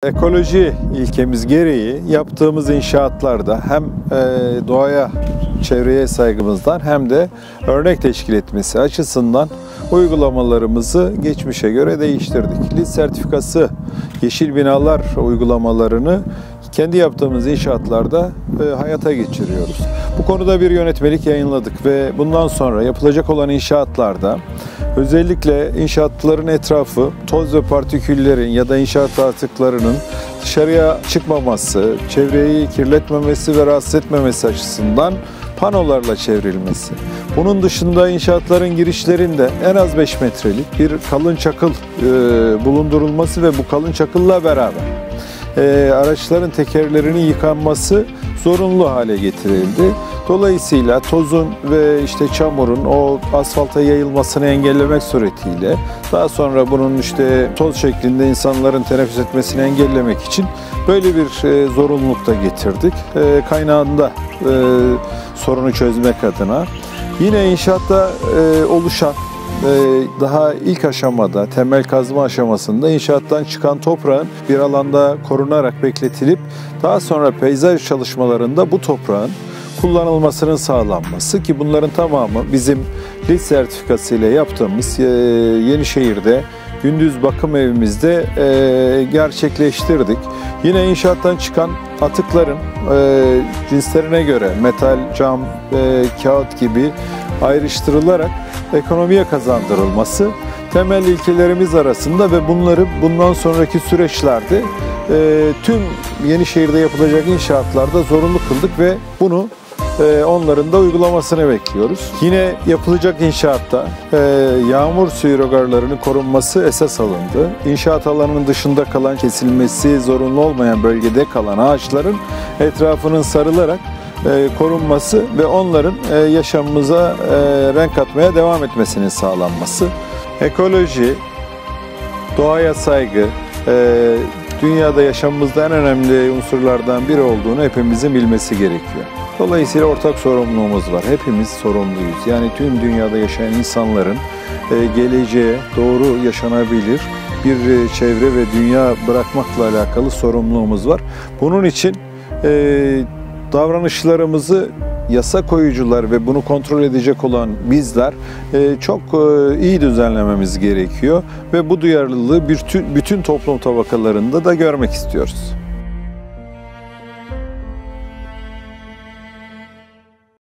Ekoloji ilkemiz gereği yaptığımız inşaatlarda hem doğaya, çevreye saygımızdan hem de örnek teşkil etmesi açısından uygulamalarımızı geçmişe göre değiştirdik. LEED sertifikası yeşil binalar uygulamalarını kendi yaptığımız inşaatlarda hayata geçiriyoruz. Bu konuda bir yönetmelik yayınladık ve bundan sonra yapılacak olan inşaatlarda özellikle inşaatların etrafı toz ve partiküllerin ya da inşaat atıklarının dışarıya çıkmaması, çevreyi kirletmemesi ve rahatsız etmemesi açısından panolarla çevrilmesi. Bunun dışında inşaatların girişlerinde en az 5 metrelik bir kalın çakıl bulundurulması ve bu kalın çakılla beraber araçların tekerlerinin yıkanması zorunlu hale getirildi. Dolayısıyla tozun ve çamurun o asfalta yayılmasını engellemek suretiyle daha sonra bunun toz şeklinde insanların teneffüs etmesini engellemek için böyle bir zorunluluk da getirdik. Kaynağında sorunu çözmek adına. Yine inşaatta oluşan daha ilk aşamada, temel kazma aşamasında inşaattan çıkan toprağın bir alanda korunarak bekletilip daha sonra peyzaj çalışmalarında bu toprağın kullanılmasının sağlanması ki bunların tamamı bizim LEED sertifikası ile yaptığımız Yenişehir'de gündüz bakım evimizde gerçekleştirdik. Yine inşaattan çıkan atıkların cinslerine göre metal, cam, kağıt gibi ayrıştırılarak ekonomiye kazandırılması temel ilkelerimiz arasında ve bunları bundan sonraki süreçlerde tüm Yenişehir'de yapılacak inşaatlarda zorunlu kıldık ve bunu onların da uygulamasını bekliyoruz. Yine yapılacak inşaatta yağmur suyu regarlarının korunması esas alındı. İnşaat alanının dışında kalan, kesilmesi zorunlu olmayan bölgede kalan ağaçların etrafının sarılarak korunması ve onların yaşamımıza renk katmaya devam etmesinin sağlanması. Ekoloji, doğaya saygı, dünyada yaşamımızda en önemli unsurlardan biri olduğunu hepimizin bilmesi gerekiyor. Dolayısıyla ortak sorumluluğumuz var. Hepimiz sorumluyuz. Yani tüm dünyada yaşayan insanların geleceğe doğru yaşanabilir bir çevre ve dünya bırakmakla alakalı sorumluluğumuz var. Bunun için davranışlarımızı yasa koyucular ve bunu kontrol edecek olan bizler çok iyi düzenlememiz gerekiyor ve bu duyarlılığı bütün toplum tabakalarında da görmek istiyoruz.